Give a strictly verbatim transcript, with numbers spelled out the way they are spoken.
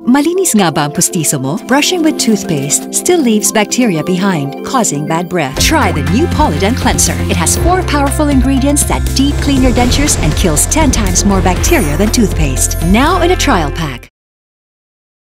Malinis nga ba ang pustiso mo? Brushing with toothpaste still leaves bacteria behind, causing bad breath. Try the new Polident cleanser. It has four powerful ingredients that deep clean your dentures and kills ten times more bacteria than toothpaste. Now in a trial pack.